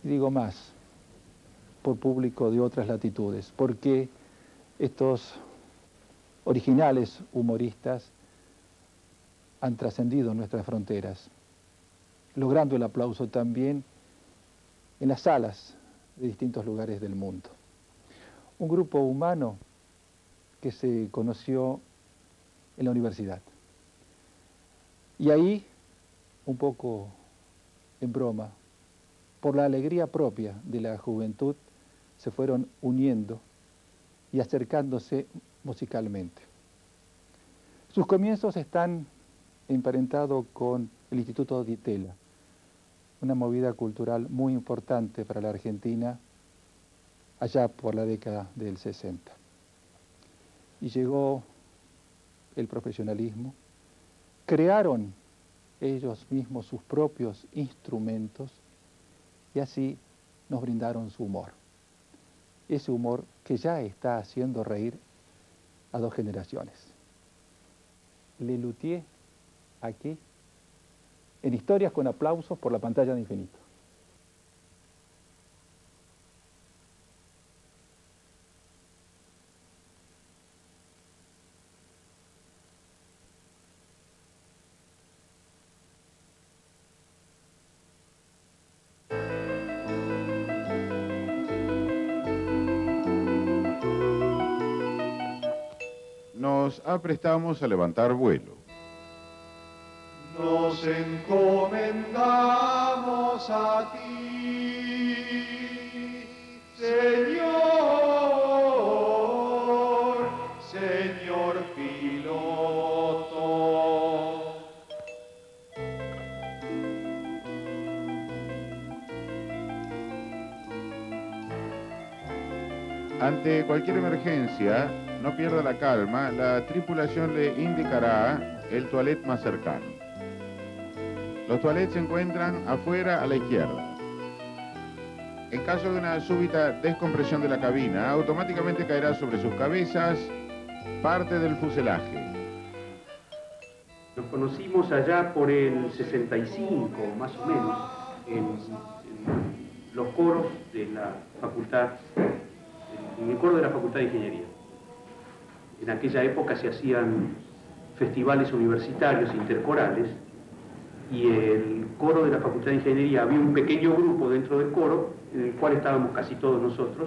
digo más, por público de otras latitudes, porque estos originales humoristas han trascendido nuestras fronteras, logrando el aplauso también en las salas de distintos lugares del mundo. Un grupo humano que se conoció en la universidad. Y ahí, un poco en broma, por la alegría propia de la juventud, se fueron uniendo y acercándose musicalmente. Sus comienzos están emparentados con el Instituto Di Tella, una movida cultural muy importante para la Argentina allá por la década del 60. Y llegó el profesionalismo, crearon ellos mismos sus propios instrumentos y así nos brindaron su humor. Ese humor que ya está haciendo reír a dos generaciones. Lelutier, aquí, en Historias con aplausos por la pantalla de Infinito. Nos aprestamos a levantar vuelo. Nos encomendamos a ti, Señor, Señor piloto. Ante cualquier emergencia, no pierda la calma, la tripulación le indicará el toilet más cercano. Los toilets se encuentran afuera a la izquierda. En caso de una súbita descompresión de la cabina, automáticamente caerá sobre sus cabezas parte del fuselaje. Nos conocimos allá por el 65, más o menos, en los coros de la facultad, en el coro de la Facultad de Ingeniería. En aquella época se hacían festivales universitarios intercorales y el coro de la Facultad de Ingeniería, había un pequeño grupo dentro del coro, en el cual estábamos casi todos nosotros,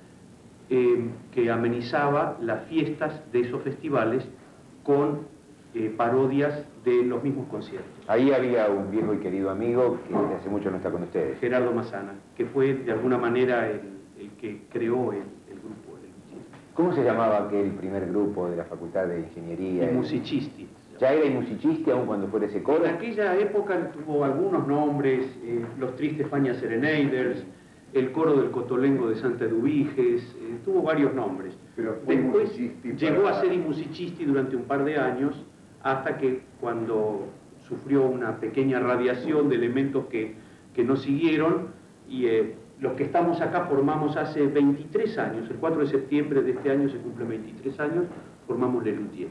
que amenizaba las fiestas de esos festivales con parodias de los mismos conciertos. Ahí había un viejo y querido amigo que desde hace mucho no está con ustedes. Gerardo Massana, que fue de alguna manera el que creó el grupo. ¿Cómo se llamaba aquel primer grupo de la Facultad de Ingeniería? I Musicisti. ¿Ya era I Musicisti aún cuando fuera ese coro? En aquella época tuvo algunos nombres, los Tristes Fania Serenaders, el coro del Cotolengo de Santa Eduviges, tuvo varios nombres. Pero fue después Musicisti llegó a ser I Musicisti durante un par de años, hasta que cuando sufrió una pequeña radiación de elementos que no siguieron, y los que estamos acá formamos hace 23 años, el 4 de septiembre de este año se cumplen 23 años, formamos Lelutier.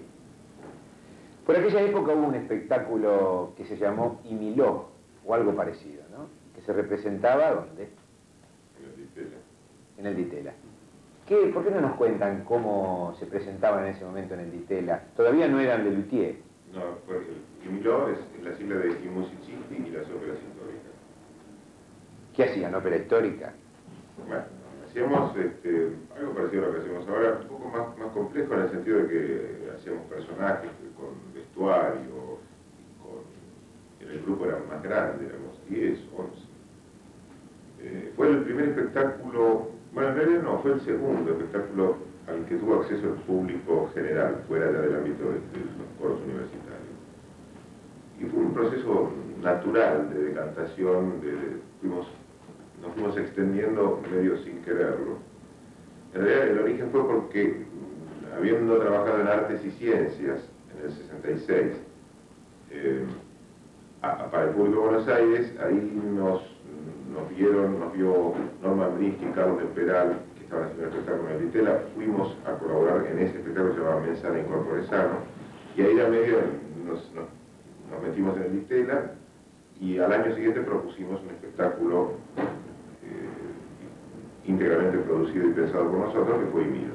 Por aquella época hubo un espectáculo que se llamó I Miló, o algo parecido, ¿no? Que se representaba, ¿dónde? En el Di Tella. En el Di Tella. ¿Por qué no nos cuentan cómo se presentaban en ese momento en el Di Tella? Todavía no eran Lelutier. No, I Miló es la sigla de I Musicisti y las óperas históricas. ¿Qué hacían? ¿Ópera histórica? Bueno, hacíamos algo parecido a lo que hacemos ahora, un poco más complejo en el sentido de que hacíamos personajes con vestuario, en el grupo era más grande, éramos 10, 11. Fue el primer espectáculo, bueno, en realidad no, fue el segundo espectáculo al que tuvo acceso el público general, fuera ya del ámbito de los coros universitarios. Y fue un proceso natural de decantación, nos fuimos extendiendo medio sin quererlo. En realidad el origen fue porque, habiendo trabajado en artes y ciencias en el 66, para el público de Buenos Aires, ahí nos vio Norma Brinsky y Carlos del Peral, que estaban haciendo el espectáculo en el Di Tella. Fuimos a colaborar en ese espectáculo que se llamaba Mensana Incorpore Sano, y ahí de medio nos metimos en el Di Tella, y al año siguiente propusimos un espectáculo íntegramente producido y pensado por nosotros, que fue Emilio.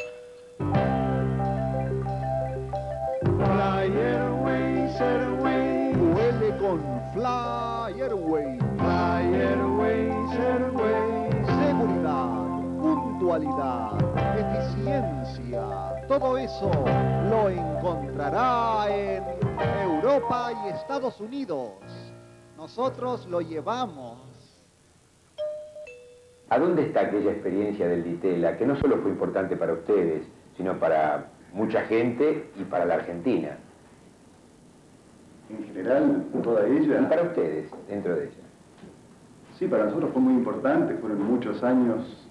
Fly Airways, Airways, Vuele con Fly Airways. Fly Airways, Airways. Seguridad, puntualidad, eficiencia, todo eso lo encontrará en Europa y Estados Unidos. Nosotros lo llevamos. ¿A dónde está aquella experiencia del Ditela, que no solo fue importante para ustedes, sino para mucha gente y para la Argentina? En general, toda ella. Y para ustedes, dentro de ella. Sí, para nosotros fue muy importante, fueron muchos años,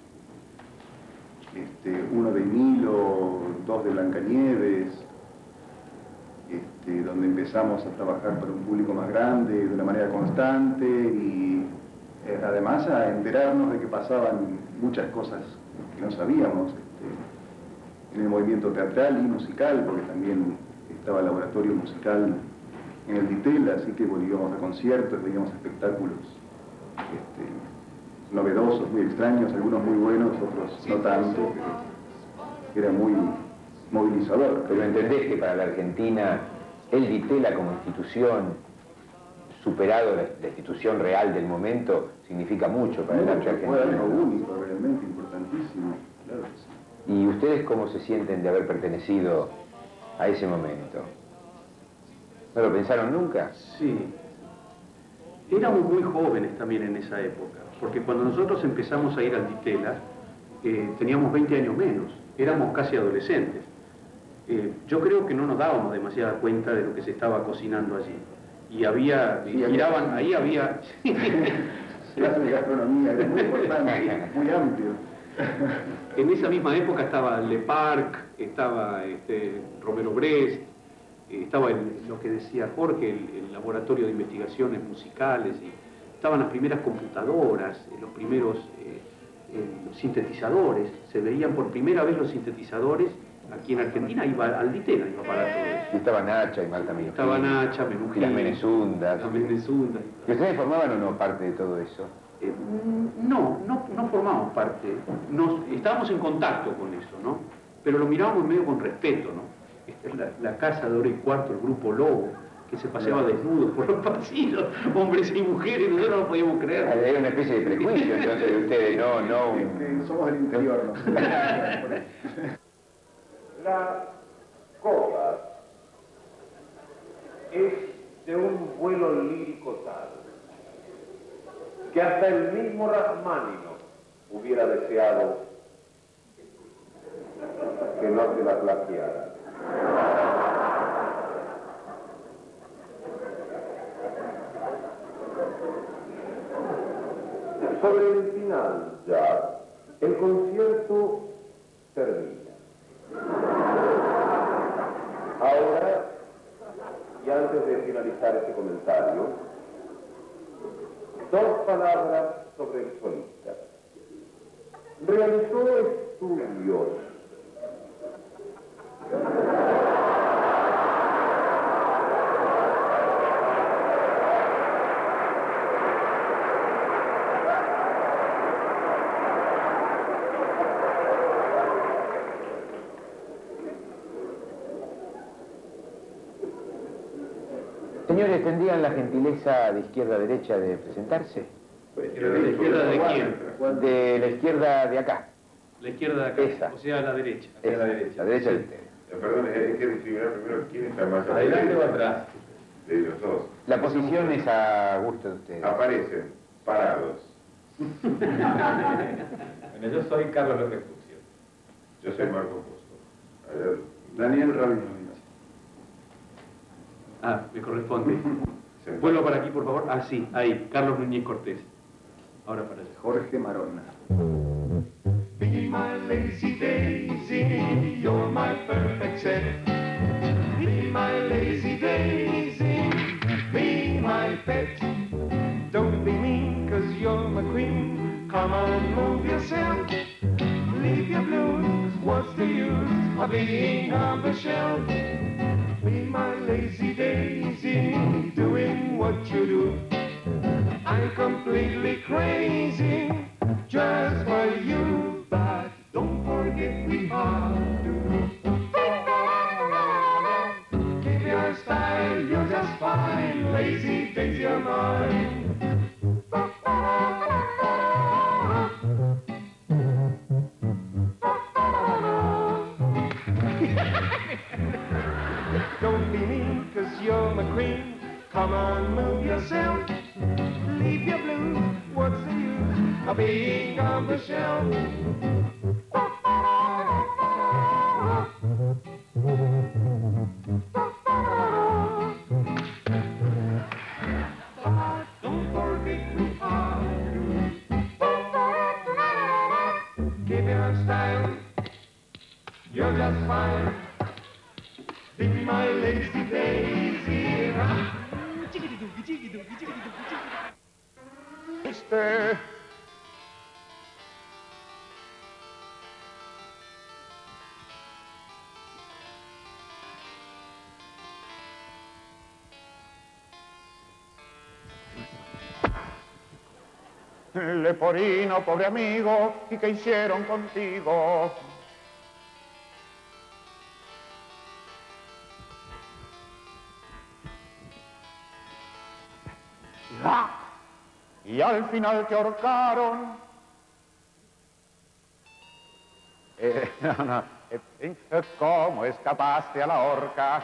uno de Emilio, dos de Blancanieves, donde empezamos a trabajar para un público más grande, de una manera constante y además a enterarnos de que pasaban muchas cosas que no sabíamos en el movimiento teatral y musical, porque también estaba el laboratorio musical en el Ditela, así que íbamos a conciertos, veíamos espectáculos novedosos, muy extraños, algunos muy buenos, otros no tanto, pero era muy movilizador. Pero entendés que para la Argentina el Ditela como institución, superado la institución real del momento, significa mucho para el arte argentino. Fue algo único, realmente importantísimo, claro que sí. ¿Y ustedes cómo se sienten de haber pertenecido a ese momento? ¿No lo pensaron nunca? Sí. Éramos muy jóvenes también en esa época, porque cuando nosotros empezamos a ir al Ditela, teníamos 20 años menos, éramos casi adolescentes. Yo creo que no nos dábamos demasiada cuenta de lo que se estaba cocinando allí. Y había, miraban, ahí había... Clase de gastronomía, era muy importante, muy amplio. En esa misma época estaba Le Parc, estaba Romero Brest, estaba lo que decía Jorge, el laboratorio de investigaciones musicales, y estaban las primeras computadoras, los primeros sintetizadores. Se veían por primera vez los sintetizadores aquí en Argentina, iba al Ditela, iba para todo eso. Y estaba Nacha y Marta Minujín. Estaba Nacha, Minujín. Y las Menezundas. Las Menezundas. ¿Y ustedes formaban o no parte de todo eso? No formamos parte. Estábamos en contacto con eso, ¿no? Pero lo mirábamos medio con respeto, ¿no? Esta es la casa de Hora y Cuarto, el grupo Lobo, que se paseaba desnudo por los pasillos, hombres y mujeres, nosotros no lo podíamos creer. Era una especie de prejuicio, entonces, de ustedes, no... Somos del interior, ¿no? La coda es de un vuelo lírico tal que hasta el mismo Rachmaninoff hubiera deseado que no se la plagiara. Sobre el final ya, el concierto termina. Ahora, y antes de finalizar este comentario, dos palabras sobre el solista. Realizó estudios Señores, ¿tendrían la gentileza de izquierda a derecha de presentarse? ¿De la izquierda de quién? De la izquierda de acá. La izquierda de acá, Esa. o sea, la derecha. Esa, la derecha de ustedes. Perdón, hay que discriminar primero quién está más ¿Adelante o atrás? de ellos dos. La posición es a gusto de ustedes. Aparecen parados. Bueno, yo soy Carlos López Fuccio. Yo soy Marco Posto. Ayer, Daniel Rabinovich. Ah, me corresponde. Vuelvo para aquí, por favor. Ah, sí, ahí, Carlos Núñez Cortés. Ahora para allá. Jorge Marona. Be my lazy daisy, you're my perfect set. Be my lazy daisy, be my pet. Don't be mean, 'cause you're my queen. Come on, move yourself. Leave your blues, what's the use of being on the shelf? Be my lazy daisy, doing what you do. I'm completely crazy. just for you, but don't forget we have to. Keep your style, you're just fine. Lazy days, you're mine. Don't be mean, 'cause you're my queen. Come on, move yourself. Leave your blues. What's the use of being on the shelf? Don't forget we are to keep your style. You're just fine. Be my lazy daisy. Leporino, pobre amigo, ¿y qué hicieron contigo? Y al final te ahorcaron. ¿Cómo escapaste a la horca?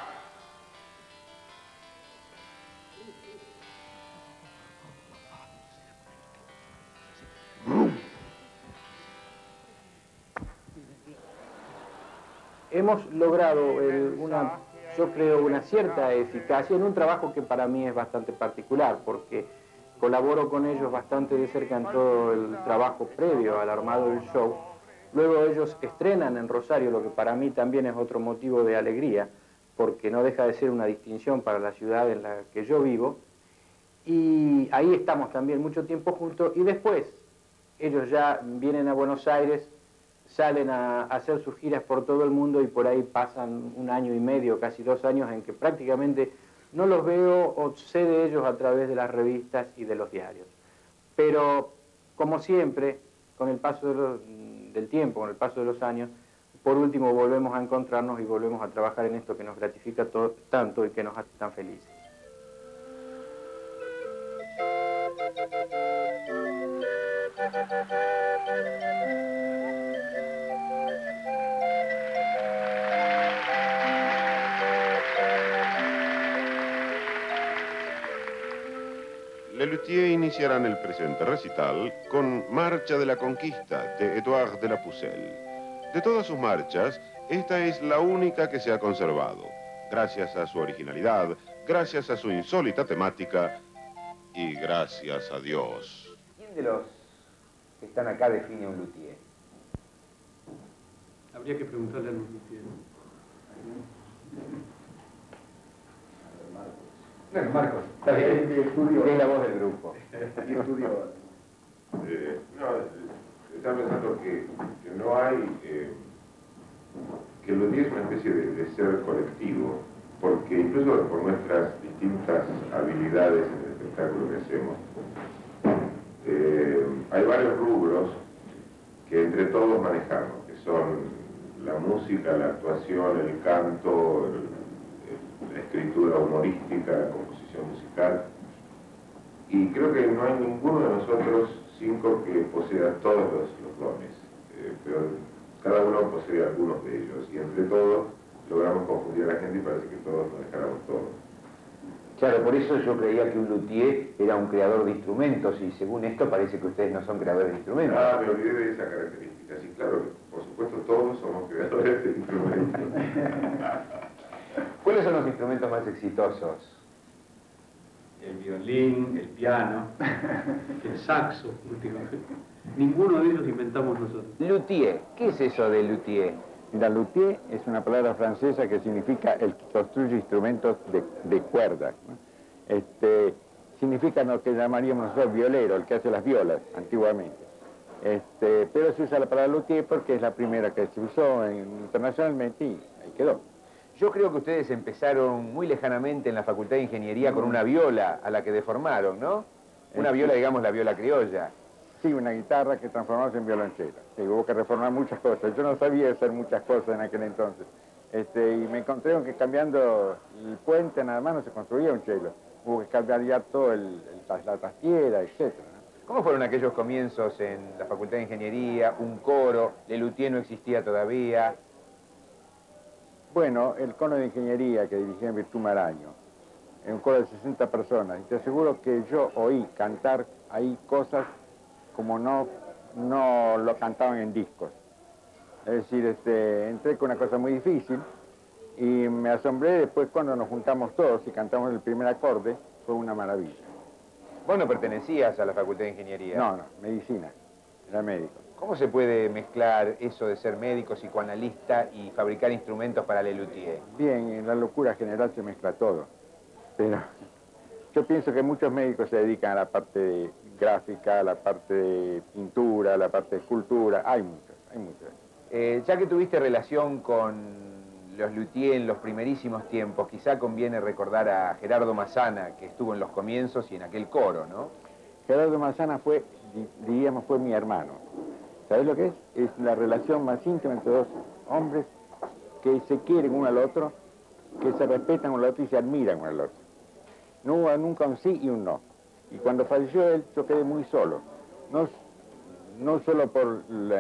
Hemos logrado yo creo, una cierta eficacia en un trabajo que para mí es bastante particular, porque colaboro con ellos bastante de cerca en todo el trabajo previo al armado del show. Luego ellos estrenan en Rosario, lo que para mí también es otro motivo de alegría, porque no deja de ser una distinción para la ciudad en la que yo vivo. Y ahí estamos también mucho tiempo juntos, y después ellos ya vienen a Buenos Aires, salen a hacer sus giras por todo el mundo y por ahí pasan 1 año y medio, casi 2 años, en que prácticamente no los veo o sé de ellos a través de las revistas y de los diarios. Pero, como siempre, con el paso del tiempo, con el paso de los años, por último volvemos a encontrarnos y volvemos a trabajar en esto que nos gratifica tanto y que nos hace tan felices. Lelutier iniciarán el presente recital con Marcha de la Conquista de Édouard de la Pucelle. De todas sus marchas, esta es la única que se ha conservado, gracias a su originalidad, gracias a su insólita temática y gracias a Dios. ¿Quién de los que están acá define un luthier? Habría que preguntarle a los luthiers. Bueno, Marcos, está bien. Es la voz del grupo. Y estudio. Estaba pensando que no hay... que el luthier es una especie de ser colectivo, porque incluso por nuestras distintas habilidades en el espectáculo que hacemos, hay varios rubros que entre todos manejamos, que son la música, la actuación, el canto, la escritura humorística, la composición musical, y creo que no hay ninguno de nosotros 5 que posea todos los dones, pero cada uno posee algunos de ellos, y entre todos logramos confundir a la gente y parece que todos nos dejáramos todos. Claro, por eso yo creía que un luthier era un creador de instrumentos, y según esto parece que ustedes no son creadores de instrumentos. Ah, me olvidé de esa característica. Sí, claro, por supuesto todos somos creadores de instrumentos. ¿Cuáles son los instrumentos más exitosos? El violín, el piano, el saxo, últimamente. Ninguno de ellos inventamos nosotros. Luthier, ¿qué es eso de luthier? La luthier es una palabra francesa que significa el que construye instrumentos de cuerdas, ¿no? Significa lo que llamaríamos nosotros violero, el que hace las violas antiguamente. Pero se usa la palabra luthier porque es la primera que se usó internacionalmente y ahí quedó. Yo creo que ustedes empezaron muy lejanamente en la Facultad de Ingeniería con una viola a la que deformaron, ¿no? Una viola, digamos, la viola criolla. sí, una guitarra que transformamos en violonchelo. Sí, hubo que reformar muchas cosas. Yo no sabía hacer muchas cosas en aquel entonces. Y me encontré con que cambiando el puente nada más no se construía un cello. Hubo que cambiar ya todo la trastiera, etc. ¿Cómo fueron aquellos comienzos en la Facultad de Ingeniería? Un coro, Lelutier no existía todavía. Bueno, el coro de ingeniería que dirigía en Virtud Maraño, en un coro de 60 personas, y te aseguro que yo oí cantar ahí cosas como no lo cantaban en discos. Es decir, entré con una cosa muy difícil y me asombré después cuando nos juntamos todos y cantamos el primer acorde, fue una maravilla. ¿Vos no pertenecías a la Facultad de Ingeniería? No, medicina, era médico. ¿Cómo se puede mezclar eso de ser médico, psicoanalista y fabricar instrumentos para Lelutier? Bien, en la locura general se mezcla todo, pero yo pienso que muchos médicos se dedican a la parte gráfica, a la parte de pintura, a la parte de escultura, hay muchos. Ya que tuviste relación con los Luthier en los primerísimos tiempos, quizá conviene recordar a Gerardo Massana, que estuvo en los comienzos y en aquel coro, ¿no? Gerardo Massana fue mi hermano. ¿Sabés lo que es? Es la relación más íntima entre dos hombres que se quieren uno al otro, que se respetan uno al otro y se admiran uno al otro. No hubo nunca un sí y un no. Y cuando falleció él, yo quedé muy solo. No solo por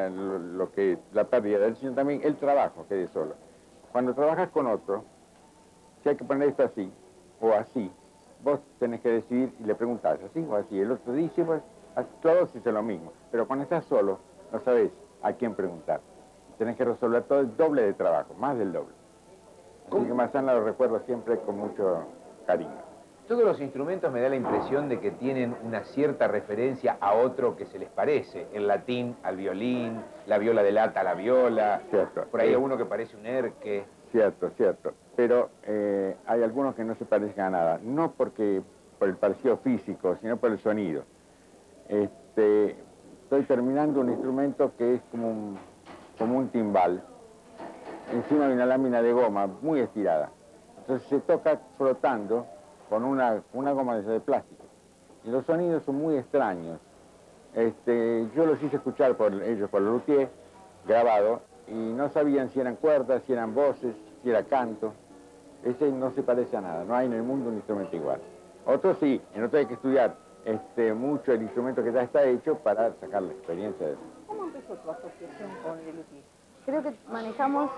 la pérdida de él, sino también el trabajo, quedé solo. Cuando trabajas con otro, si hay que poner esto así o así, vos tenés que decidir y le preguntás así o así. El otro dice, pues, todos dicen lo mismo. Pero cuando estás solo, no sabés a quién preguntar. Tenés que resolver todo el doble de trabajo, más del doble. Así que Massana lo recuerdo siempre con mucho cariño. Todos los instrumentos me da la impresión de que tienen una cierta referencia a otro que se les parece. El latín al violín, la viola de lata a la viola. Cierto. Por ahí hay uno que parece un erque. Cierto. Pero hay algunos que no se parecen a nada. No por el parecido físico, sino por el sonido. Estoy terminando un instrumento que es como un timbal. Encima hay una lámina de goma muy estirada. Entonces se toca frotando con una goma de plástico. Y los sonidos son muy extraños. Yo los hice escuchar por Lelutier, grabado, y no sabían si eran cuerdas, si eran voces, si era canto. Ese no se parece a nada, no hay en el mundo un instrumento igual. Otro sí, en otro hay que estudiar mucho el instrumento que ya está hecho para sacar la experiencia de eso. ¿Cómo empezó tu asociación con Lelutier? Creo que manejamos...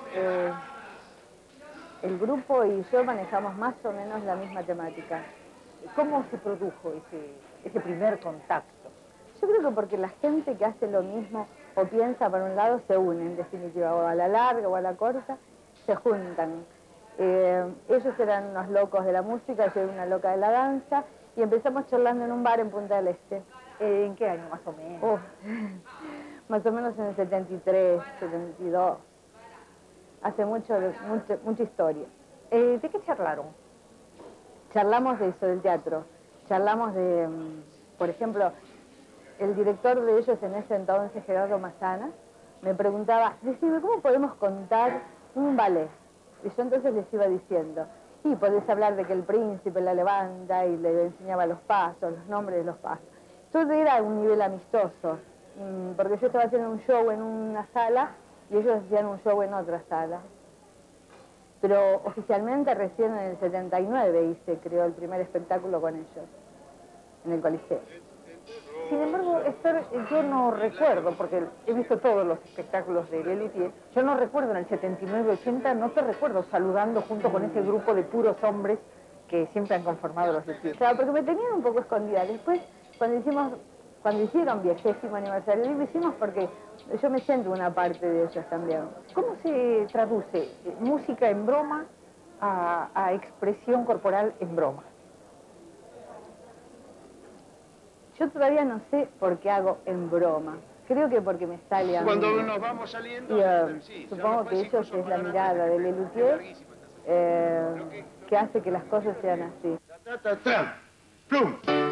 el grupo y yo manejamos más o menos la misma temática. ¿Cómo se produjo ese primer contacto? Yo creo que porque la gente que hace lo mismo o piensa por un lado se une, en definitiva, o a la larga o a la corta, se juntan. Ellos eran unos locos de la música, yo era una loca de la danza, y empezamos charlando en un bar en Punta del Este. ¿En qué año más o menos? Más o menos en el 73, 72. Hace mucha historia. ¿De qué charlaron? Charlamos de eso, del teatro. Charlamos de, por ejemplo, el director de ellos en ese entonces, Gerardo Massana, me preguntaba, decime, ¿cómo podemos contar un ballet? Y yo entonces les iba diciendo, y podés hablar de que el príncipe la levanta y le enseñaba los pasos, los nombres de los pasos. Todo era a un nivel amistoso, porque yo estaba haciendo un show en una sala y ellos hacían un show en otra sala. Pero oficialmente recién en el 79 y se creó el primer espectáculo con ellos, en el Coliseo. Sin embargo, Esther, yo no recuerdo, porque he visto todos los espectáculos de Lelutier, yo no recuerdo en el 79-80, no te recuerdo saludando junto con ese grupo de puros hombres que siempre han conformado los Lelutier. Claro, porque me tenían un poco escondida. Después, cuando hicieron 20º aniversario, lo hicimos porque yo me siento una parte de ellos también. ¿Cómo se traduce música en broma a expresión corporal en broma? Yo todavía no sé por qué hago en broma. Creo que porque me sale a mí. Cuando nos vamos saliendo... Supongo que ellos es la mirada de Lelutier que hace que las cosas sean así. ¡Plum!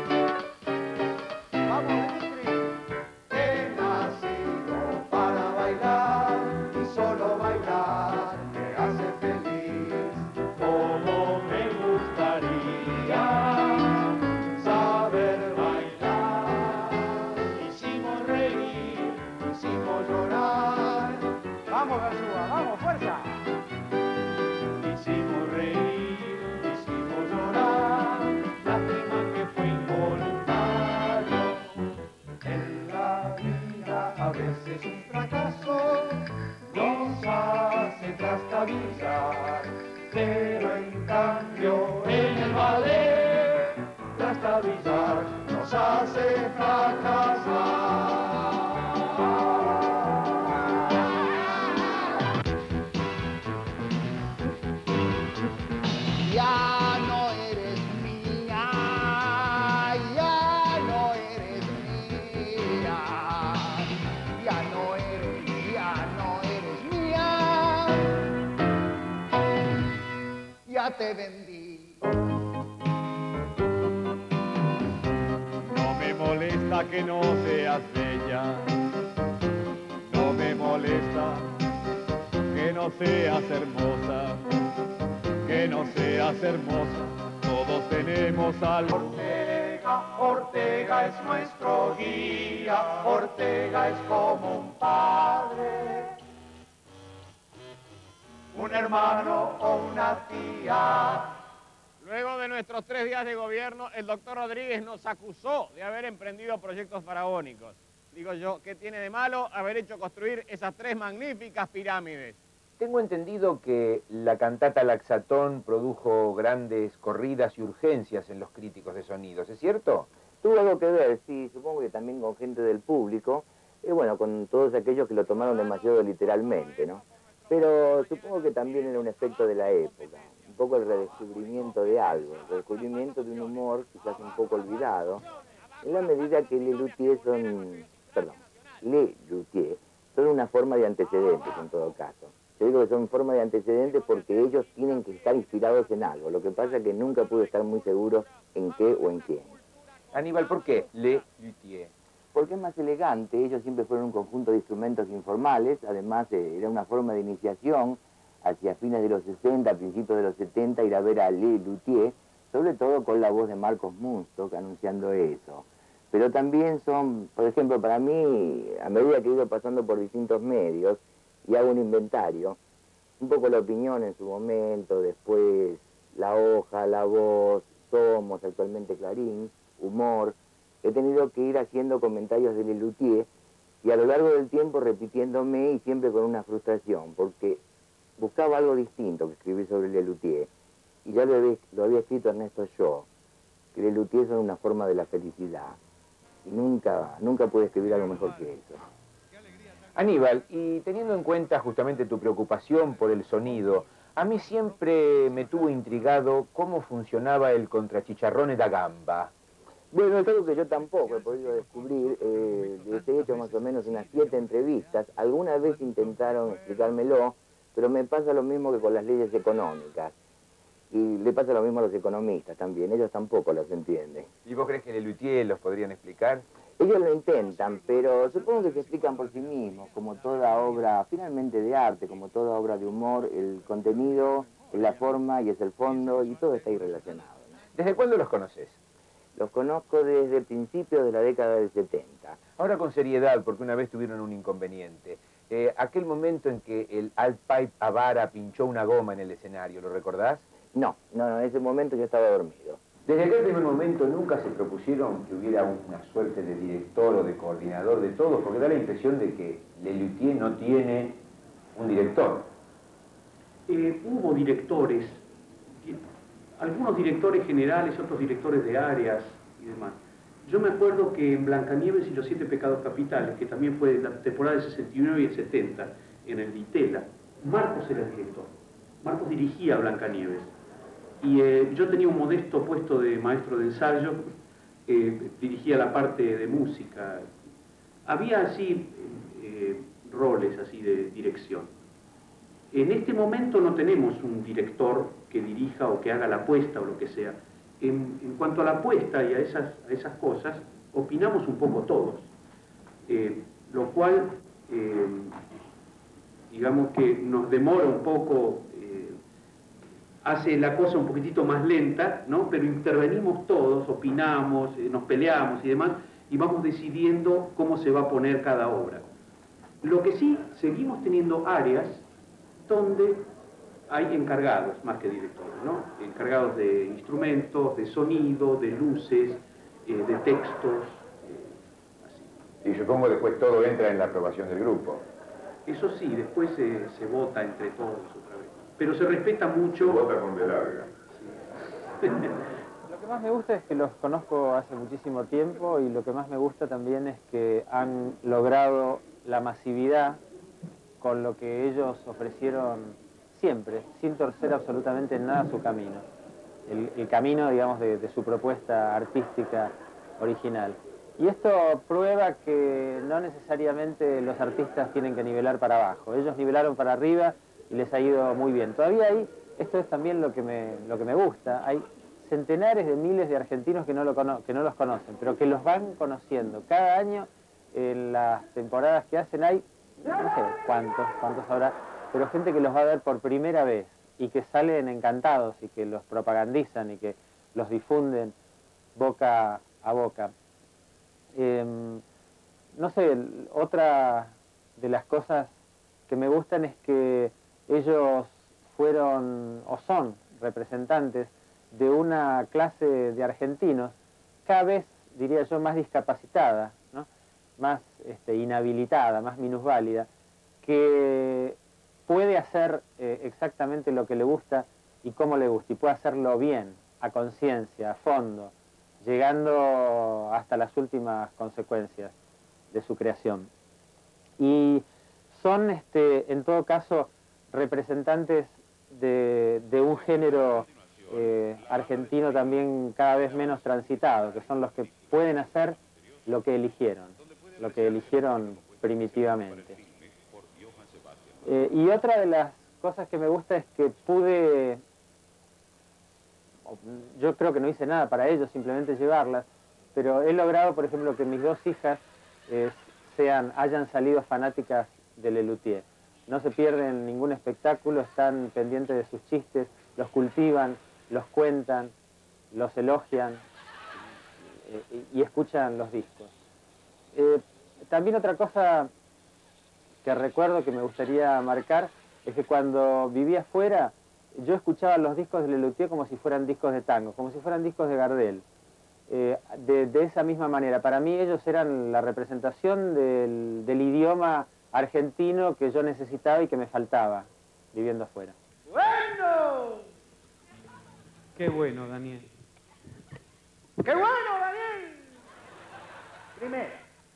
He nacido para bailar y solo bailar me hace feliz. Como me gustaría saber bailar. Hicimos te vendí. No me molesta que no seas bella, no me molesta que no seas hermosa, que no seas hermosa, todos tenemos algo. Ortega, Ortega es nuestro guía, Ortega es como un padre, un hermano o una tía. Luego de nuestros 3 días de gobierno, el doctor Rodríguez nos acusó de haber emprendido proyectos faraónicos. Digo yo, ¿qué tiene de malo haber hecho construir esas 3 magníficas pirámides? Tengo entendido que la cantata Laxatón produjo grandes corridas y urgencias en los críticos de sonidos, ¿es cierto? Tuvo algo que ver, sí, supongo que también con gente del público, y bueno, con todos aquellos que lo tomaron demasiado literalmente, ¿no? Pero supongo que también era un efecto de la época, un poco el redescubrimiento de algo, el redescubrimiento de un humor quizás un poco olvidado, en la medida que les Luthiers son una forma de antecedentes en todo caso. Yo digo que son forma de antecedentes porque ellos tienen que estar inspirados en algo. Lo que pasa es que nunca pude estar muy seguro en qué o en quién. Aníbal, ¿por qué Les Luthiers? Porque es más elegante. Ellos siempre fueron un conjunto de instrumentos informales. Además, era una forma de iniciación hacia fines de los 60, principios de los 70, ir a ver a Les Luthiers, sobre todo con la voz de Marcos Munstock anunciando eso. Pero también son, por ejemplo, para mí, a medida que he ido pasando por distintos medios, y hago un inventario, un poco la opinión en su momento, después La Hoja, La Voz, Somos, actualmente Clarín, Humor, he tenido que ir haciendo comentarios de Les Luthiers y a lo largo del tiempo repitiéndome y siempre con una frustración, porque buscaba algo distinto que escribir sobre Les Luthiers, y ya lo había escrito Ernesto Shaw, que Les Luthiers son una forma de la felicidad, y nunca pude escribir algo mejor que eso. Aníbal, y teniendo en cuenta justamente tu preocupación por el sonido, a mí siempre me tuvo intrigado cómo funcionaba el contrachicharrone da gamba. Bueno, es algo que yo tampoco he podido descubrir. Les he hecho más o menos unas 7 entrevistas. Alguna vez intentaron explicármelo, pero me pasa lo mismo que con las leyes económicas. Y le pasa lo mismo a los economistas también. Ellos tampoco los entienden. ¿Y vos crees que Les Luthiers los podrían explicar? Ellos lo intentan, pero supongo que se explican por sí mismos, como toda obra, finalmente de arte, como toda obra de humor, el contenido es la forma y es el fondo, y todo está ahí relacionado, ¿no? ¿Desde cuándo los conoces? Los conozco desde principios de la década del 70. Ahora con seriedad, porque una vez tuvieron un inconveniente. Aquel momento en que el Alt Pipe Avara pinchó una goma en el escenario, ¿lo recordás? No, en ese momento yo estaba dormido. Desde aquel primer momento nunca se propusieron que hubiera una suerte de director o de coordinador de todo, porque da la impresión de que Les Luthiers no tiene un director. Hubo directores, algunos directores generales, otros directores de áreas y demás. Yo me acuerdo que en Blancanieves y los 7 pecados capitales, que también fue la temporada del 69 y el 70, en el Ditela, Marcos era el director. Marcos dirigía Blancanieves. Y yo tenía un modesto puesto de maestro de ensayo, dirigía la parte de música. Había así roles así de dirección. En este momento no tenemos un director que dirija o que haga la apuesta o lo que sea. En cuanto a la apuesta y a esas cosas, opinamos un poco todos. Lo cual, digamos que nos demora un poco, hace la cosa un poquitito más lenta, ¿no? Pero intervenimos todos, opinamos, nos peleamos y demás, y vamos decidiendo cómo se va a poner cada obra. Lo que sí, seguimos teniendo áreas donde hay encargados, más que directores, ¿no? Encargados de instrumentos, de sonido, de luces, de textos, así. Y supongo después todo entra en la aprobación del grupo. Eso sí, después se vota entre todos otra vez. Pero se respeta mucho... Se vota con B larga. Sí. Lo que más me gusta es que los conozco hace muchísimo tiempo, y lo que más me gusta también es que han logrado la masividad con lo que ellos ofrecieron siempre, sin torcer absolutamente en nada su camino. El camino, digamos, de su propuesta artística original. Y esto prueba que no necesariamente los artistas tienen que nivelar para abajo. Ellos nivelaron para arriba y les ha ido muy bien. Todavía hay esto es también lo que me gusta. Hay centenares de miles de argentinos que no los conocen, pero que los van conociendo. Cada año, en las temporadas que hacen, hay, no sé cuántos habrá, pero gente que los va a ver por primera vez y que salen encantados y que los propagandizan y que los difunden boca a boca. No sé, otra de las cosas que me gustan es que ellos fueron o son representantes de una clase de argentinos cada vez, diría yo, más discapacitada, ¿no? Más inhabilitada, más minusválida, que puede hacer exactamente lo que le gusta y cómo le gusta, y puede hacerlo bien, a conciencia, a fondo, llegando hasta las últimas consecuencias de su creación. Y son, en todo caso, representantes de un género argentino también cada vez menos transitado, que son los que pueden hacer lo que eligieron primitivamente. Y otra de las cosas que me gusta es que yo creo que no hice nada para ellos, simplemente llevarlas, pero he logrado, por ejemplo, que mis dos hijas hayan salido fanáticas de Lelutier. No se pierden ningún espectáculo, están pendientes de sus chistes, los cultivan, los cuentan, los elogian y escuchan los discos. También otra cosa que recuerdo que me gustaría marcar es que cuando vivía afuera yo escuchaba los discos de Lelutier como si fueran discos de tango, como si fueran discos de Gardel. De esa misma manera, para mí ellos eran la representación del idioma argentino que yo necesitaba y que me faltaba viviendo afuera. ¡Bueno! Qué bueno, Daniel. ¡Qué bueno, Daniel! Primero.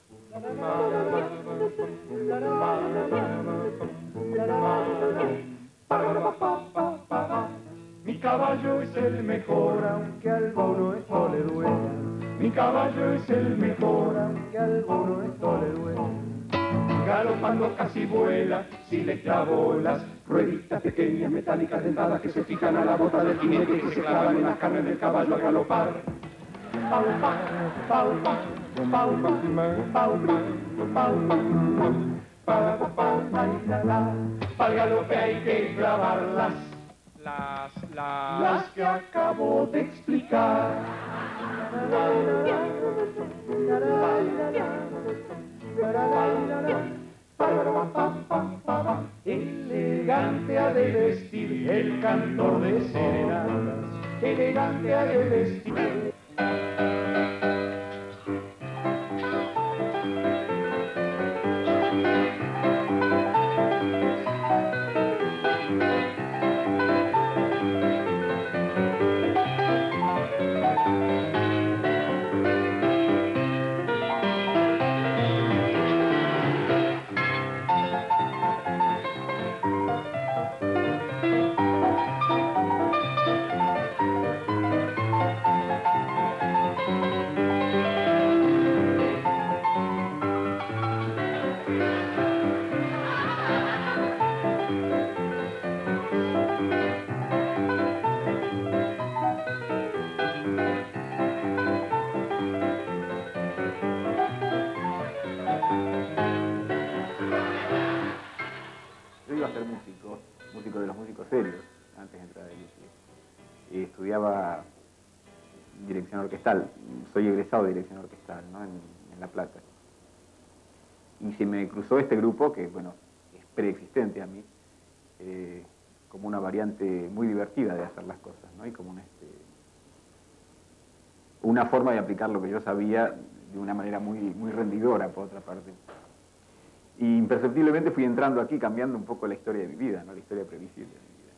Mi caballo es el mejor, aunque a alguno esto le duela. Mi caballo es el mejor, aunque a alguno esto le duela. Galopando casi vuela, si le clavo las rueditas pequeñas, metálicas, dentadas, que se fijan a la bota del jinete y que se clavan en las carnes del caballo al galopar. Pau, pau, pau, pau, pau, pau, pau, pau, para el galope hay que clavarlas. Las que acabo de explicar. Elegante ha de vestir el cantor de serenatas. Elegante ha de vestir. músico de los músicos serios, antes de entrar a Lelutier. Estudiaba dirección orquestal, soy egresado de dirección orquestal, ¿no? en La Plata. Y se me cruzó este grupo, que bueno, es preexistente a mí, como una variante muy divertida de hacer las cosas, ¿no? Y como una forma de aplicar lo que yo sabía de una manera muy rendidora, por otra parte. Y imperceptiblemente fui entrando aquí, cambiando un poco la historia de mi vida, ¿no? La historia previsible de mi vida.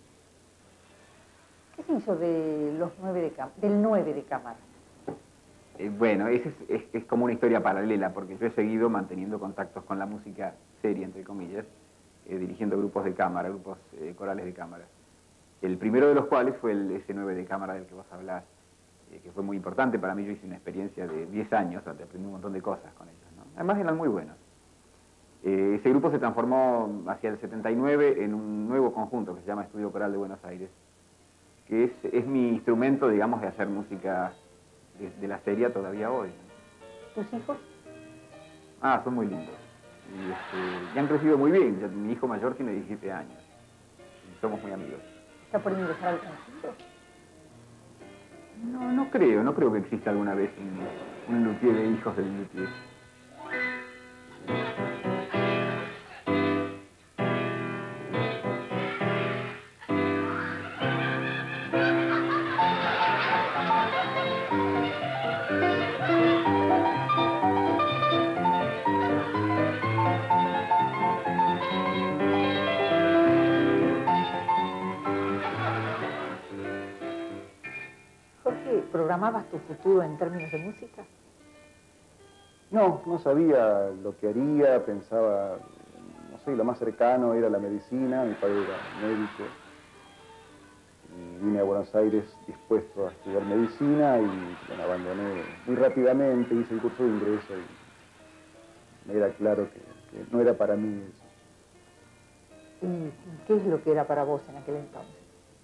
¿Qué se hizo de del 9 de cámara? Bueno, es como una historia paralela, porque yo he seguido manteniendo contactos con la música seria, entre comillas, dirigiendo grupos de cámara, grupos corales de cámara. El primero de los cuales fue ese 9 de cámara del que vos hablás, que fue muy importante para mí. Yo hice una experiencia de 10 años, donde aprendí un montón de cosas con ellos, ¿no? Además eran muy buenos. Ese grupo se transformó hacia el 79 en un nuevo conjunto que se llama Estudio Coral de Buenos Aires, que es mi instrumento, digamos, de hacer música de la serie todavía hoy. ¿Tus hijos? Ah, son muy lindos. Y han crecido muy bien. Mi hijo mayor tiene 17 años. Y somos muy amigos. ¿Está por ingresar al conjunto? No creo que exista alguna vez un luthier de hijos del luthier. Jorge, ¿programabas tu futuro en términos de música? No sabía lo que haría, pensaba, no sé, lo más cercano era la medicina, mi padre era médico. Y vine a Buenos Aires dispuesto a estudiar medicina y bueno, abandoné muy rápidamente, hice el curso de ingreso y me era claro que no era para mí eso. ¿Y qué es lo que era para vos en aquel entonces?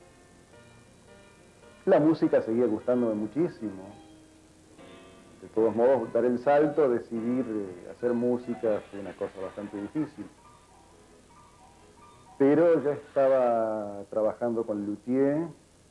La música seguía gustándome muchísimo. De todos modos, dar el salto, decidir hacer música fue una cosa bastante difícil. Pero ya estaba trabajando con luthier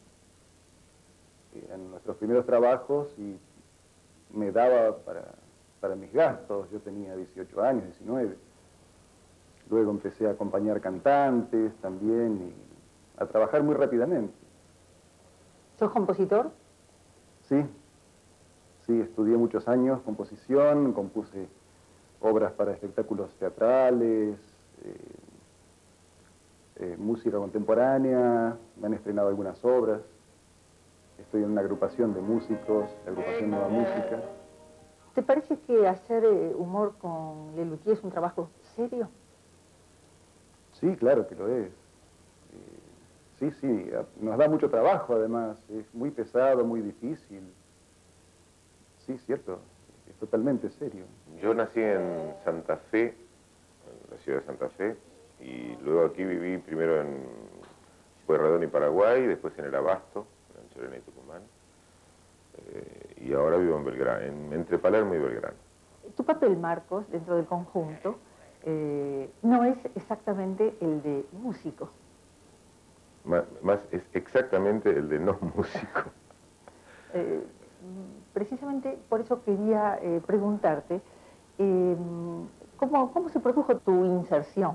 en nuestros primeros trabajos y me daba para mis gastos. Yo tenía 18 años, 19. Luego empecé a acompañar cantantes también y a trabajar muy rápidamente. ¿Sos compositor? Sí, estudié muchos años composición, compuse obras para espectáculos teatrales, música contemporánea, me han estrenado algunas obras. Estoy en una agrupación de músicos, la agrupación Nueva Música. ¿Te parece que hacer humor con Le Luthier es un trabajo serio? Sí, claro que lo es. Sí, nos da mucho trabajo además, es muy pesado, muy difícil. Sí, cierto, es totalmente serio. Yo nací en Santa Fe, en la ciudad de Santa Fe, y luego aquí viví primero en Pueyrredón y Paraguay, después en el Abasto, en Anchorena y Tucumán, y ahora vivo en Belgrano, entre Palermo y Belgrano. Tu papel, Marcos, dentro del conjunto, no es exactamente el de músico. Más es exactamente el de no músico. Precisamente por eso quería preguntarte, ¿cómo se produjo tu inserción?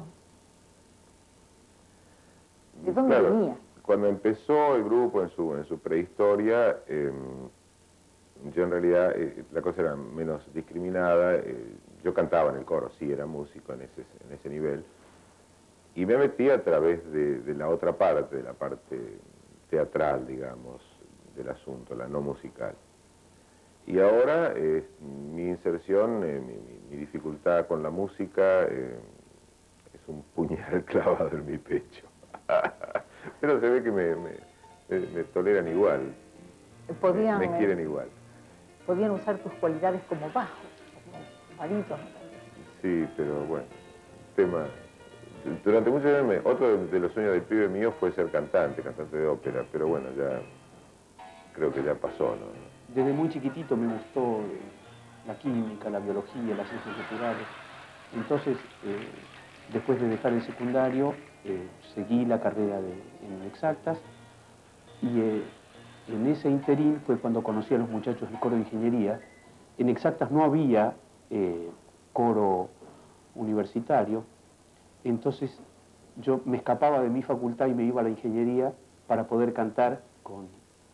¿De dónde venía? Cuando empezó el grupo en su prehistoria, yo en realidad la cosa era menos discriminada. Yo cantaba en el coro, sí, era músico en ese nivel. Y me metí a través de la otra parte, de la parte teatral, digamos, del asunto, la no musical. Y ahora mi inserción, mi dificultad con la música es un puñal clavado en mi pecho. Pero se ve que me toleran igual, me quieren igual. Podían usar tus cualidades como bajo, como barítono. Sí, pero bueno, durante muchos años, otro de los sueños del pibe mío fue ser cantante de ópera, pero bueno, ya creo que ya pasó, ¿no? Desde muy chiquitito me gustó la química, la biología, las ciencias naturales. Entonces, después de dejar el secundario, seguí la carrera en exactas y en ese interín fue cuando conocí a los muchachos del coro de ingeniería. En exactas no había coro universitario, entonces yo me escapaba de mi facultad y me iba a la ingeniería para poder cantar con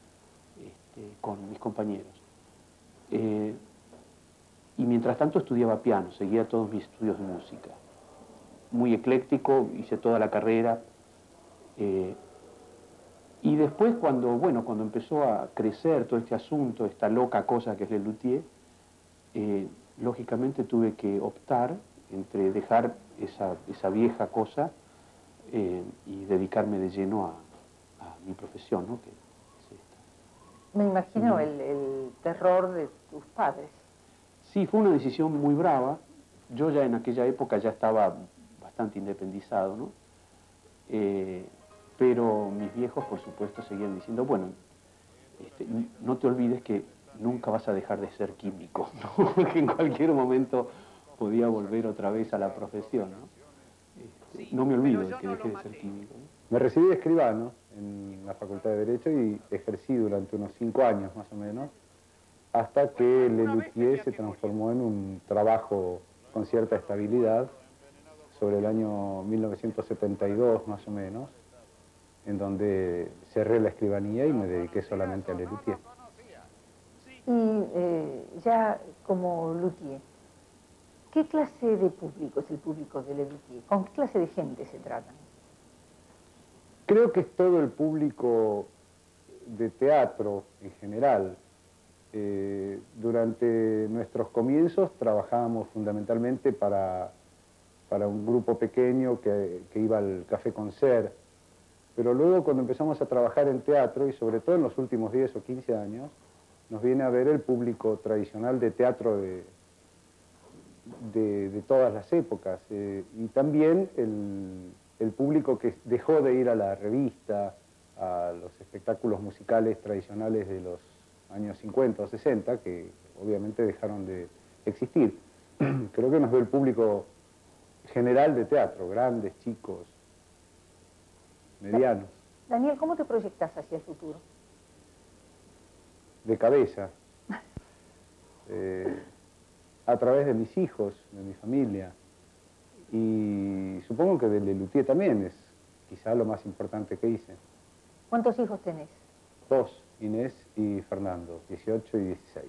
mis compañeros. Y mientras tanto estudiaba piano, seguía todos mis estudios de música. Muy ecléctico, hice toda la carrera. Y después cuando empezó a crecer todo este asunto, esta loca cosa que es Le Luthier, lógicamente tuve que optar entre dejar esa vieja cosa y dedicarme de lleno a mi profesión, ¿no? Que es esta. Me imagino el terror de tus padres. Sí, fue una decisión muy brava, yo ya en aquella época ya estaba bastante independizado, ¿no? Pero mis viejos, por supuesto, seguían diciendo, bueno, no te olvides que nunca vas a dejar de ser químico, ¿no? Que en cualquier momento podía volver otra vez a la profesión, ¿no? No me olvido de que dejé de ser químico, ¿no? Me recibí de escribano en la Facultad de Derecho y ejercí durante unos 5 años más o menos, hasta que Lelutier se transformó en un trabajo con cierta estabilidad sobre el año 1972 más o menos, en donde cerré la escribanía y me dediqué solamente a Lelutier. Y ya como luthier, ¿qué clase de público es el público de Lelutier? ¿Con qué clase de gente se tratan? Creo que es todo el público de teatro en general. Durante nuestros comienzos trabajábamos fundamentalmente para un grupo pequeño que iba al Café Concert, pero luego cuando empezamos a trabajar en teatro, y sobre todo en los últimos 10 o 15 años, nos viene a ver el público tradicional de teatro de todas las épocas, y también el público que dejó de ir a la revista, a los espectáculos musicales tradicionales de los años 50 o 60, que obviamente dejaron de existir. Creo que nos ve el público general de teatro, grandes, chicos, medianos. Daniel, ¿cómo te proyectas hacia el futuro? De cabeza, a través de mis hijos, de mi familia, y supongo que de Lelutier también es quizá lo más importante que hice. ¿Cuántos hijos tenés? 2, Inés y Fernando, 18 y 16.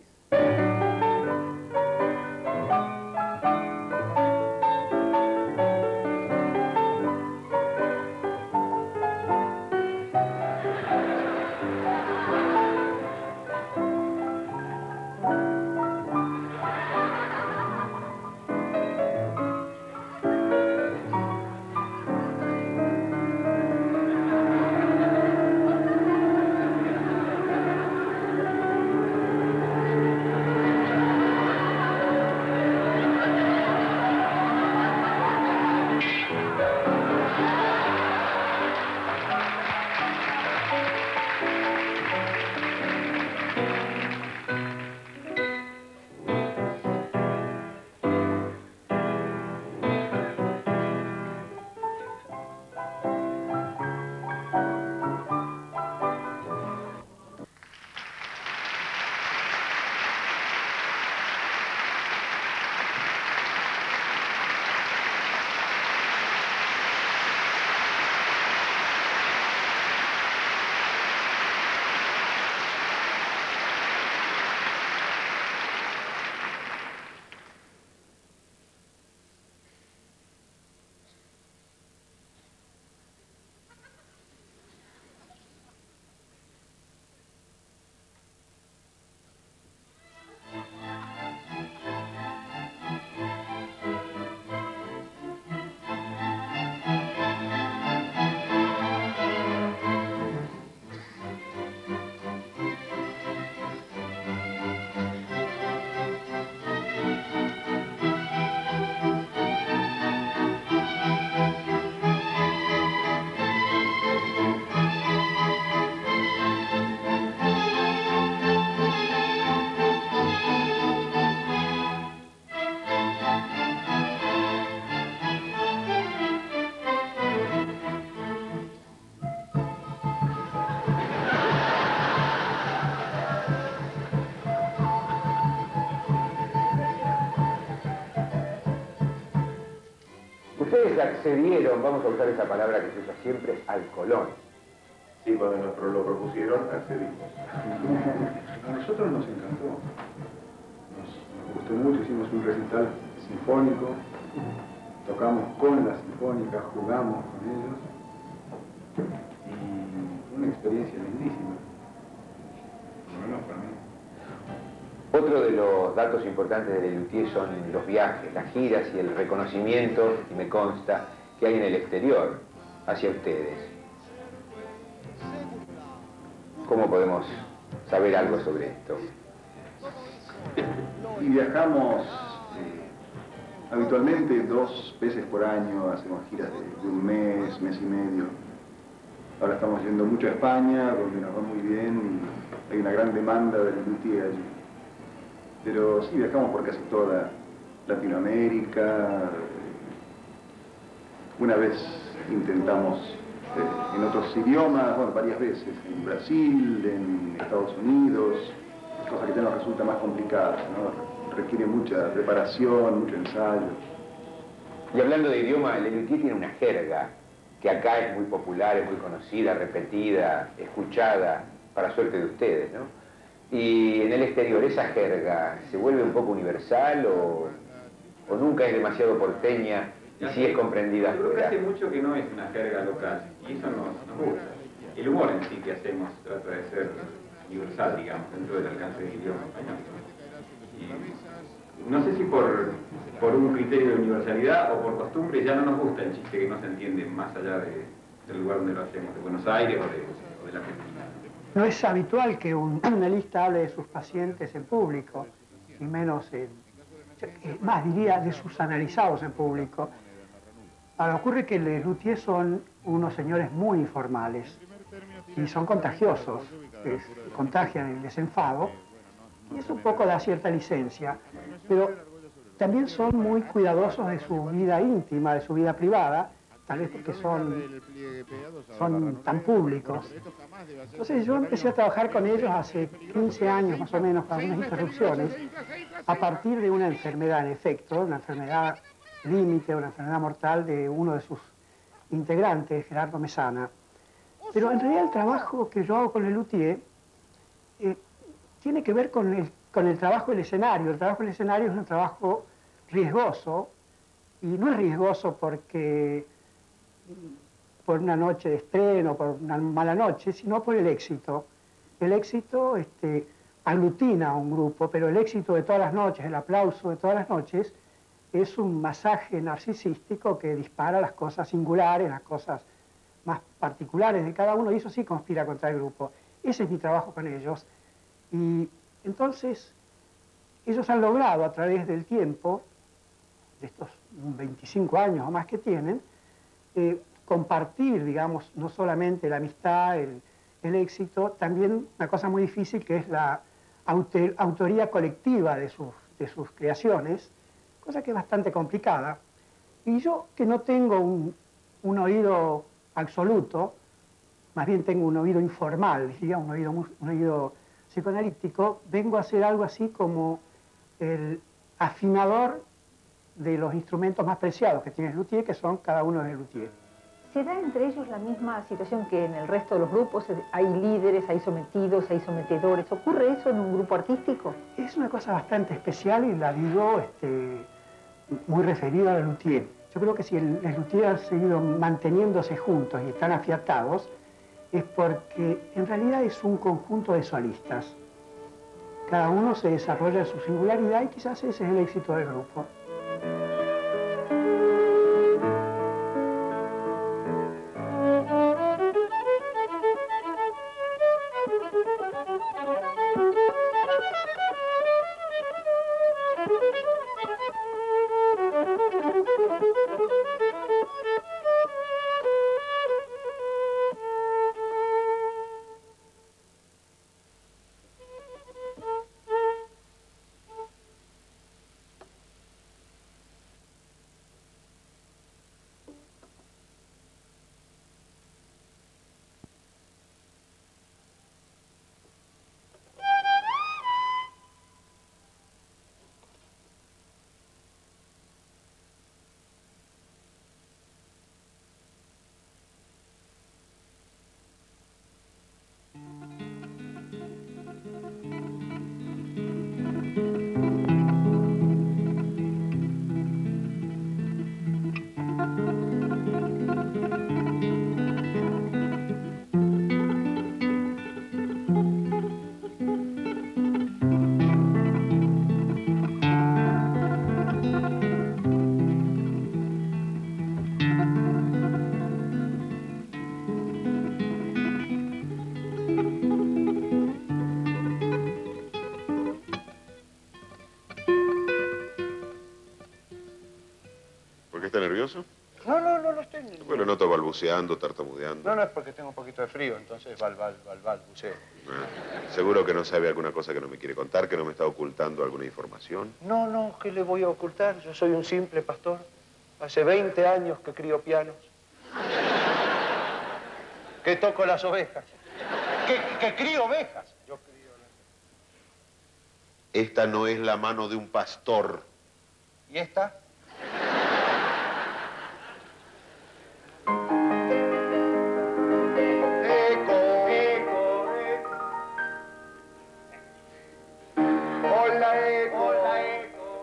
Ustedes accedieron, vamos a usar esa palabra que se usa siempre, al Colón. Sí, cuando nos lo propusieron, accedimos. A nosotros nos encantó. Nos gustó mucho, hicimos un recital sinfónico, tocamos con la sinfónica, jugamos con ellos, y una experiencia lindísima. Por lo menos para mí. Otro de los datos importantes de Lelutier son los viajes, las giras y el reconocimiento, y me consta, que hay en el exterior hacia ustedes. ¿Cómo podemos saber algo sobre esto? Y viajamos Habitualmente 2 veces por año hacemos giras de un mes, mes y medio. Ahora estamos yendo mucho a España, donde nos va muy bien y hay una gran demanda del luthier allí. Pero sí, viajamos por casi toda Latinoamérica. Una vez intentamos en otros idiomas, bueno, varias veces, en Brasil, en Estados Unidos, cosa que ya nos resulta más complicada, ¿no? Requiere mucha preparación, mucho ensayo. Y hablando de idioma, el luthier tiene una jerga que acá es muy popular, es muy conocida, repetida, escuchada, para suerte de ustedes, ¿no? Y en el exterior, ¿esa jerga se vuelve un poco universal o nunca es demasiado porteña y sí es comprendida? Yo creo que hace mucho que no es una jerga local y eso nos gusta. El humor en sí que hacemos trata de ser universal, digamos, dentro del alcance del idioma español. Y no sé si por un criterio de universalidad o por costumbre ya no nos gusta el chiste que no se entiende más allá del lugar donde lo hacemos, de Buenos Aires o de la Argentina. No es habitual que un analista hable de sus pacientes en público, y menos, más diría, de sus analizados en público. Ahora, ocurre que los luthiers son unos señores muy informales y son contagiosos, contagian el desenfado, y eso un poco da cierta licencia, pero también son muy cuidadosos de su vida íntima, de su vida privada, tal vez porque son tan públicos. Entonces yo empecé a trabajar con ellos hace 15 años más o menos, con algunas interrupciones, a partir de una enfermedad en efecto, una enfermedad límite, una enfermedad mortal de uno de sus integrantes, Gerardo Mesana. Pero en realidad el trabajo que yo hago con el luthier tiene que ver con el trabajo del escenario. El trabajo del escenario es un trabajo riesgoso, y no es riesgoso porque por una noche de estreno, por una mala noche, sino por el éxito. El éxito aglutina a un grupo, pero el éxito de todas las noches, el aplauso de todas las noches, es un masaje narcisístico que dispara las cosas singulares, las cosas más particulares de cada uno, y eso sí conspira contra el grupo. Ese es mi trabajo con ellos. Y entonces, ellos han logrado a través del tiempo, de estos 25 años o más que tienen, compartir, digamos, no solamente la amistad, el éxito, también una cosa muy difícil que es la autoría colectiva de sus creaciones, cosa que es bastante complicada. Y yo, que no tengo un oído absoluto, más bien tengo un oído informal, diría, un oído psicoanalítico, vengo a hacer algo así como el afinador de los instrumentos más preciados que tiene el luthier, que son cada uno de luthier. ¿Se da entre ellos la misma situación que en el resto de los grupos? ¿Hay líderes, hay sometidos, hay sometedores? ¿Ocurre eso en un grupo artístico? Es una cosa bastante especial y la digo muy referida al luthier. Yo creo que si el luthier ha seguido manteniéndose juntos y están afiatados, es porque en realidad es un conjunto de solistas. Cada uno se desarrolla en su singularidad y quizás ese es el éxito del grupo. ¿Está nervioso? No, no, no lo estoy. Pues lo noto balbuceando, tartamudeando. No, no, es porque tengo un poquito de frío, entonces balbuceo. Seguro que no sabe alguna cosa que no me quiere contar, que no me está ocultando alguna información. No, no, ¿qué le voy a ocultar? Yo soy un simple pastor. Hace 20 años que crío pianos. Que toco las ovejas. Que crío ovejas. Yo crío las... Esta no es la mano de un pastor. ¿Y esta? Hola, Eco. Hola, Eco.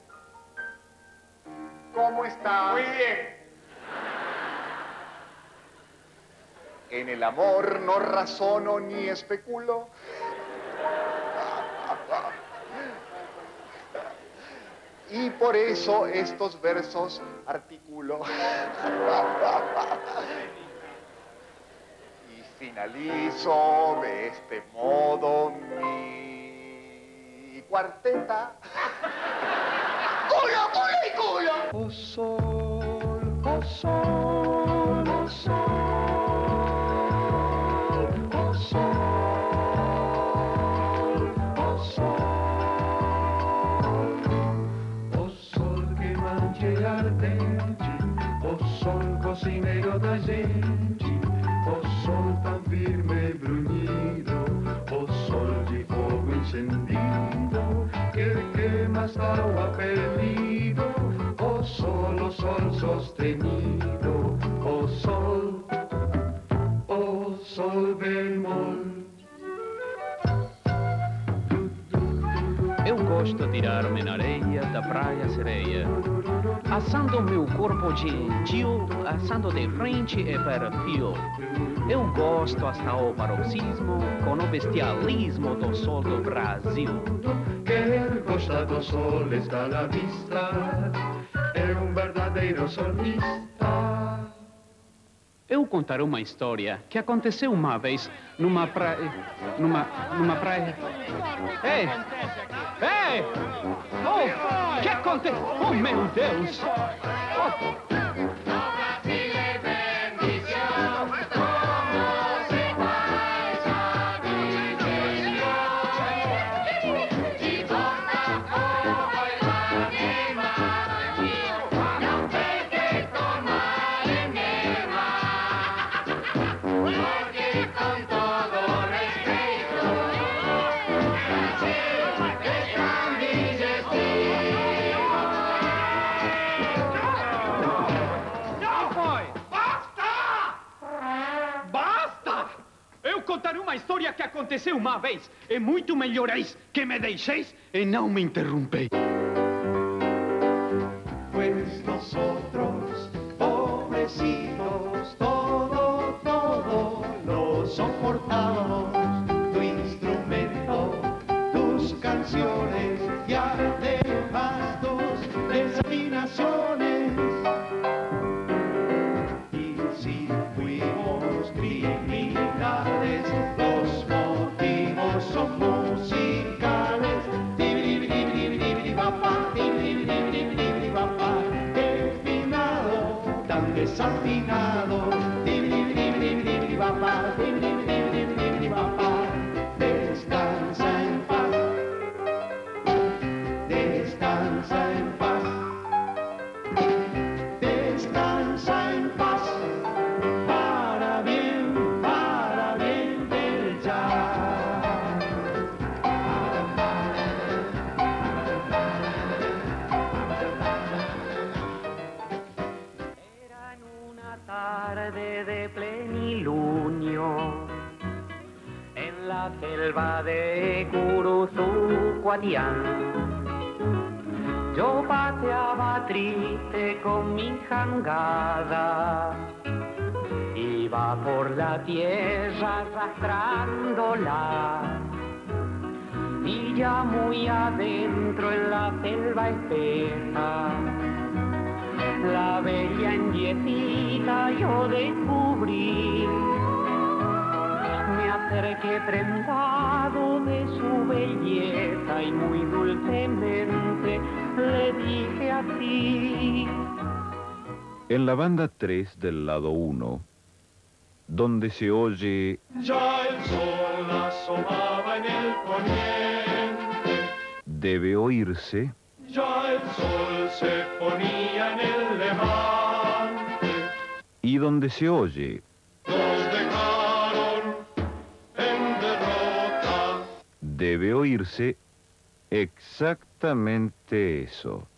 ¿Cómo estás? Muy bien. En el amor no razono ni especulo. Y por eso estos versos articulo. Y finalizo de este modo mi cuarteta. ¡Culo, culo y culo! Oh sol, oh sol, oh sol, oh sol, oh sol. O sol que manche ardente, o sol cocinero da gente, o sol tan firme e bruñido, o sol de fogo encendido, que quema hasta agua perdido, o sol sostenido, o sol bemol. Eu gosto de tirar-me na areia da praia sereia, assando meu corpo gentil, assando de frente e perfil. Eu gosto hasta o paroxismo com o bestialismo do sol do Brasil. Quem gosta do sol está à vista, é verdadeiro solista. Eu contarei uma história que aconteceu uma vez numa praia... Numa praia... Ei! Ei! Oh! Que aconteceu? Oh, meu Deus! Oh. Contar uma história que aconteceu uma vez. É muito melhoreis que me deixeis e não me interrompeis. Pues nosotros, pobrecitos, todo lo soportamos. Tu instrumento, tus canciones y además tus desafinaciones. Y si fuimos criminales, los motivos son musicales. Tan desafinado. Descansa en paz. Descansa en paz. Descansa en paz. Para bien del jazz. Era en una tarde de plenilunio, en la selva de Curuzucuatián. Yo paseaba triste con mi jangada, iba por la tierra arrastrándola, y ya muy adentro en la selva espesa, la bella indiecita yo descubrí. Me acerqué prendado de su belleza y muy dulcemente le dije así: En la banda 3 del lado 1, donde se oye... Ya el sol asomaba en el poniente. Debe oírse... Ya el sol se ponía en el levante. Y donde se oye... Nos dejaron en derrota. Debe oírse exactamente eso.